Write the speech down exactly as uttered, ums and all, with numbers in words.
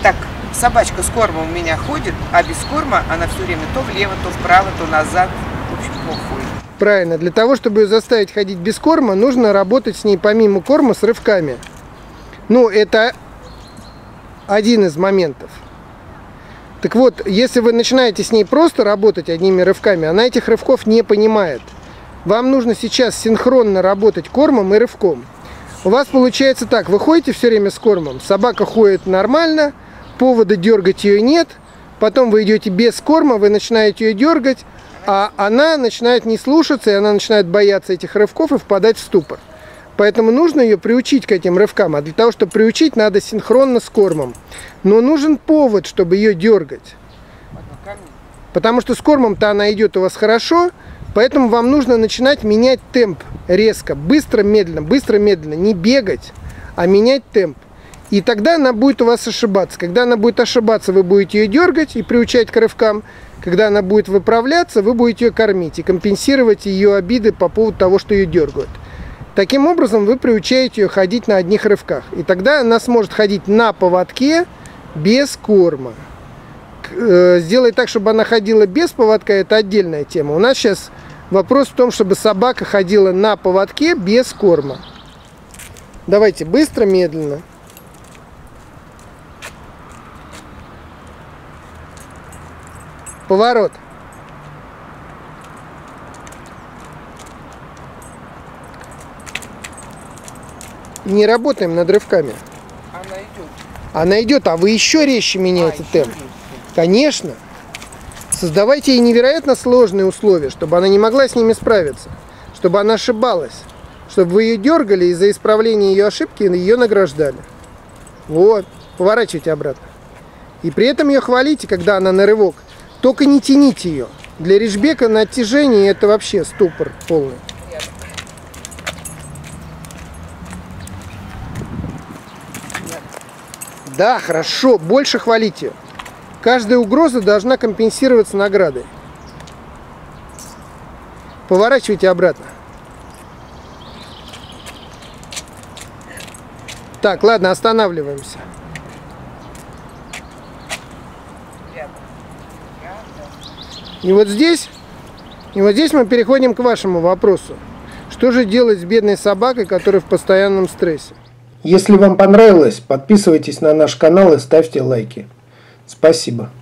так, собачка с кормом у меня ходит, а без корма она все время то влево, то вправо, то назад. В общем, плохо ходит. Правильно. Для того, чтобы ее заставить ходить без корма, нужно работать с ней помимо корма с рывками. Ну, это один из моментов. Так вот, если вы начинаете с ней просто работать одними рывками, она этих рывков не понимает. Вам нужно сейчас синхронно работать кормом и рывком. У вас получается так, вы ходите все время с кормом, собака ходит нормально, повода дергать ее нет, потом вы идете без корма, вы начинаете ее дергать, а она начинает не слушаться, и она начинает бояться этих рывков и впадать в ступор. Поэтому нужно ее приучить к этим рывкам, а для того, чтобы приучить, надо синхронно с кормом. Но нужен повод, чтобы ее дергать. Потому что с кормом-то она идет у вас хорошо, поэтому вам нужно начинать менять темп резко, быстро, медленно, быстро, медленно, не бегать, а менять темп. И тогда она будет у вас ошибаться. Когда она будет ошибаться, вы будете ее дергать и приучать к рывкам. Когда она будет выправляться, вы будете ее кормить и компенсировать ее обиды по поводу того, что ее дергают. Таким образом, вы приучаете ее ходить на одних рывках. И тогда она сможет ходить на поводке без корма. Сделать так, чтобы она ходила без поводка, это отдельная тема. У нас сейчас вопрос в том, чтобы собака ходила на поводке без корма. Давайте быстро, медленно. Поворот. Не работаем над рывками. Она идет. Она идет, а вы еще резче меняете а, темп. Конечно. Создавайте ей невероятно сложные условия, чтобы она не могла с ними справиться. Чтобы она ошибалась. Чтобы вы ее дергали и за исправление ее ошибки ее награждали. Вот. Поворачивайте обратно. И при этом ее хвалите, когда она на рывок. Только не тяните ее. Для риджбека на оттяжении это вообще ступор полный. Да, хорошо, больше хвалите. Каждая угроза должна компенсироваться наградой. Поворачивайте обратно. Так, ладно, останавливаемся. И вот здесь, и вот здесь мы переходим к вашему вопросу. Что же делать с бедной собакой, которая в постоянном стрессе? Если вам понравилось, подписывайтесь на наш канал и ставьте лайки. Спасибо.